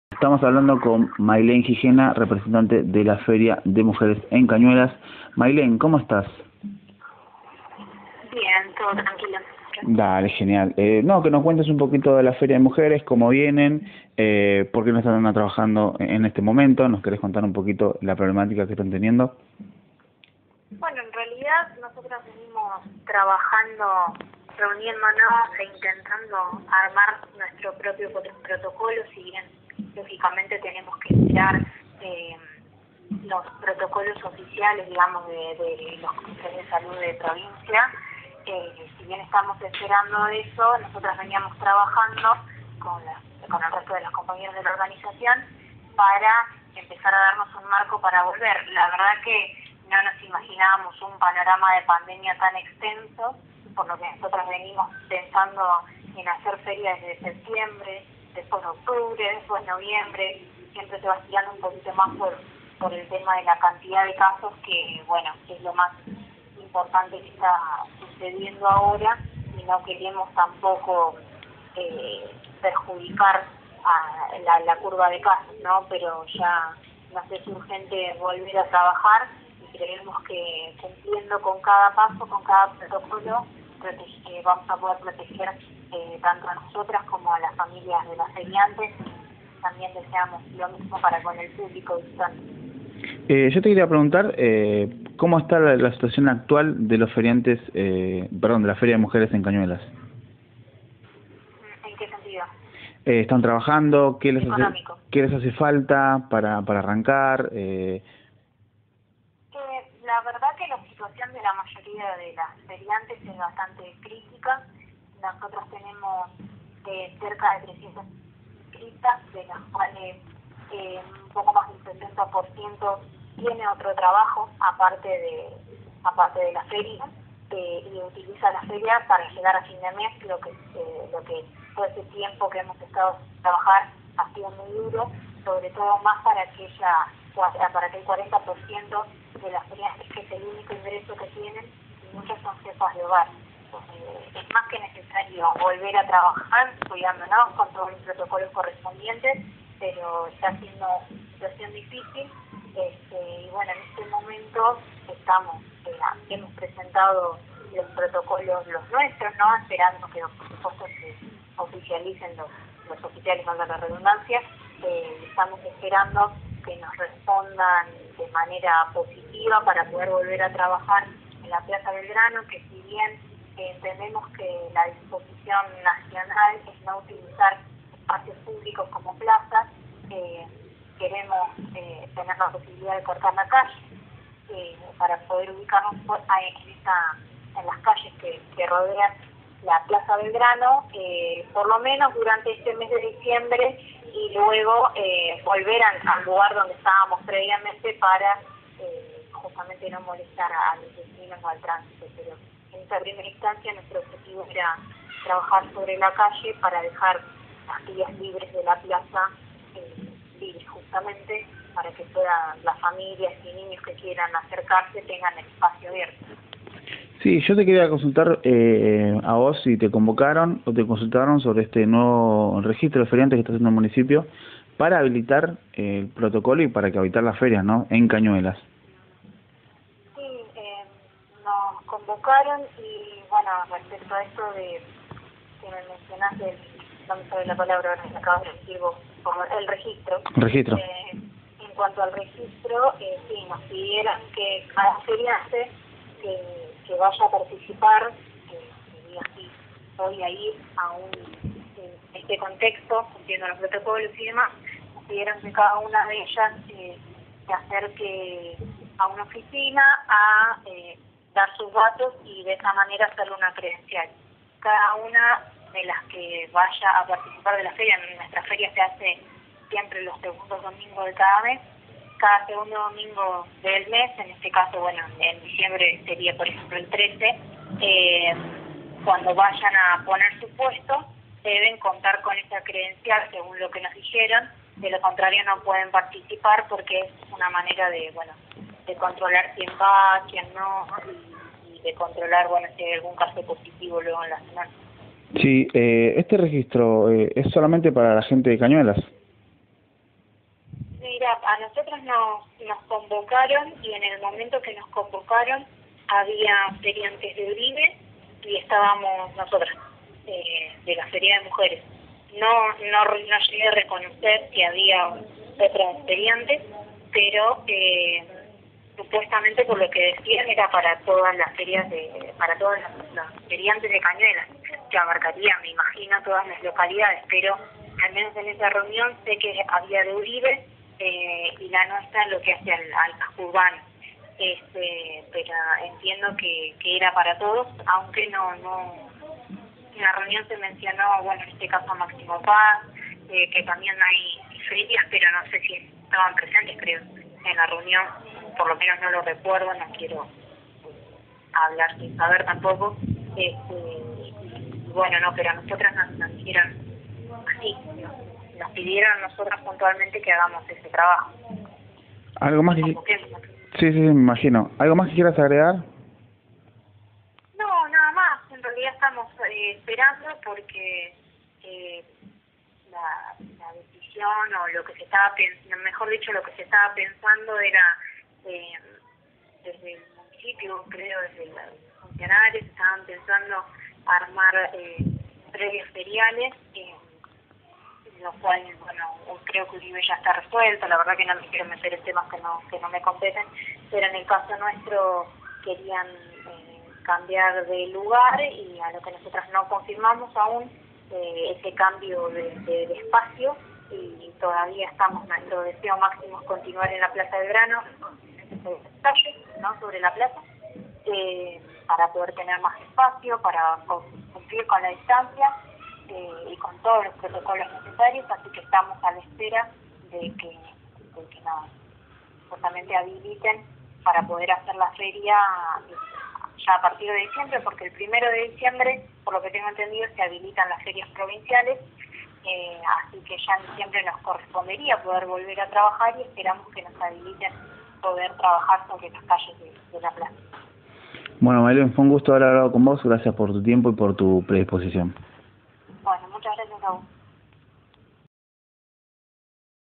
Estamos hablando con Maylene Gijena, representante de la Feria de Mujeres en Cañuelas. Maylene, ¿cómo estás? Bien, todo tranquilo. Dale, genial. No, que nos cuentes un poquito de la Feria de Mujeres, cómo vienen, por qué no están trabajando en este momento. ¿Nos querés contar un poquito la problemática que están teniendo? Bueno, en realidad nosotros venimos trabajando, reuniéndonos e intentando armar nuestro propio protocolo, si bien lógicamente tenemos que mirar los protocolos oficiales, digamos, de los comités de salud de provincia. Si bien estamos esperando eso, nosotros veníamos trabajando con el resto de los compañeros de la organización para empezar a darnos un marco para volver. La verdad que no nos imaginábamos un panorama de pandemia tan extenso, por lo que nosotros venimos pensando en hacer ferias desde septiembre, después octubre, después noviembre. Siempre se va estirando un poquito más por el tema de la cantidad de casos, que bueno, es lo más importante que está sucediendo ahora, y no queremos tampoco perjudicar a la curva de casos, ¿no? Pero ya nos es urgente volver a trabajar y creemos que cumpliendo con cada paso, con cada protocolo, vamos a poder proteger tanto a nosotras como a las familias de las feriantes. También deseamos lo mismo para con el público visitante. Yo te quería preguntar, ¿cómo está la situación actual de los feriantes, de la Feria de Mujeres en Cañuelas? ¿En qué sentido? ¿Están trabajando? ¿Qué les hace falta para arrancar? La verdad que la situación de la mayoría de las feriantes es bastante crítica. Nosotros tenemos cerca de 300 inscritas, de las cuales un poco más del 60% tiene otro trabajo aparte de la feria, y utiliza la feria para llegar a fin de mes. Lo que todo ese tiempo que hemos estado a trabajar ha sido muy duro, sobre todo más para que el 40% de las feriantes, que es el único ingreso que tienen, y muchas son jefas de hogar. Es más que necesario volver a trabajar cuidándonos con todos los protocolos correspondientes, pero está siendo una situación difícil. Y bueno, en este momento hemos presentado los protocolos, los nuestros, ¿no? Esperando que por supuesto se oficialicen los oficiales, valga la redundancia. Estamos esperando que nos respondan de manera positiva para poder volver a trabajar en la Plaza Belgrano, que si bien entendemos que la disposición nacional es no utilizar espacios públicos como plazas, queremos tener la posibilidad de cortar la calle para poder ubicarnos en las calles que rodean la Plaza Belgrano, por lo menos durante este mes de diciembre, y luego volver al lugar donde estábamos previamente para justamente no molestar a los vecinos o al tránsito. Pero en esta primera instancia nuestro objetivo era trabajar sobre la calle para dejar las vías libres de la plaza libres, justamente para que puedan las familias y niños que quieran acercarse tengan el espacio abierto. Sí, yo te quería consultar a vos si te convocaron o te consultaron sobre este nuevo registro de feriantes que está haciendo el municipio para habilitar el protocolo y para que habilitar las ferias, ¿no?, en Cañuelas. Sí, nos convocaron, y bueno, respecto a esto que me mencionaste, no me sabe la palabra, ahora me acabas de decir vos, como el registro. En cuanto al registro, sí, nos pidieron que cada feriante que vaya a participar, diga sí, voy a ir en este contexto, cumpliendo los protocolos y demás, nos pidieron que cada una de ellas se acerque a una oficina a dar sus datos y de esa manera hacerle una credencial. Cada una de las que vaya a participar de la feria, nuestra feria se hace siempre los segundos domingos de cada mes. Cada segundo domingo del mes, en este caso, bueno, en diciembre sería, por ejemplo, el 13, cuando vayan a poner su puesto, deben contar con esa credencial, según lo que nos dijeron. De lo contrario, no pueden participar, porque es una manera de controlar quién va, quién no, y de controlar, bueno, si hay algún caso positivo luego en la semana. Sí, este registro es solamente para la gente de Cañuelas. Mira, a nosotros nos convocaron y en el momento que nos convocaron había feriantes de Uribe y estábamos nosotras, de la Feria de Mujeres. No llegué a reconocer que había otros feriantes, pero supuestamente por lo que decían era para todas las ferias para todos los feriantes de Cañuelas, que abarcaría, me imagino, todas las localidades, pero al menos en esa reunión sé que había de Uribe y la nuestra lo que hace al casco urbano. Pero entiendo que era para todos, aunque no en la reunión se mencionó, bueno, en este caso Máximo Paz, que también hay ferias, pero no sé si estaban presentes, creo, en la reunión, por lo menos no lo recuerdo, no quiero hablar sin saber tampoco, y bueno, no, pero a nosotras nos dijeron así, nos pidieron a nosotras puntualmente que hagamos ese trabajo. ¿Algo más que... Sí, me imagino. ¿Algo más que quieras agregar? No, nada más. En realidad estamos esperando porque la decisión o lo que se estaba pensando, mejor dicho, lo que se estaba pensando era desde el municipio, creo, desde los funcionarios, estaban pensando armar previos feriales, lo cual, bueno, creo que Uribe ya está resuelto, la verdad que no me quiero meter en temas que no me competen, pero en el caso nuestro querían cambiar de lugar y a lo que nosotras no confirmamos aún ese cambio de espacio y todavía estamos, nuestro deseo máximo es continuar en la Plaza del Grano, ¿no? Sobre la plaza, para poder tener más espacio, para cumplir con la distancia y con todos los protocolos necesarios, así que estamos a la espera de que nos justamente habiliten para poder hacer la feria ya a partir de diciembre, porque el 1 de diciembre, por lo que tengo entendido, se habilitan las ferias provinciales, así que ya en diciembre nos correspondería poder volver a trabajar y esperamos que nos habiliten poder trabajar sobre las calles de la plaza. Bueno, Maylene, fue un gusto haber hablado con vos, gracias por tu tiempo y por tu predisposición.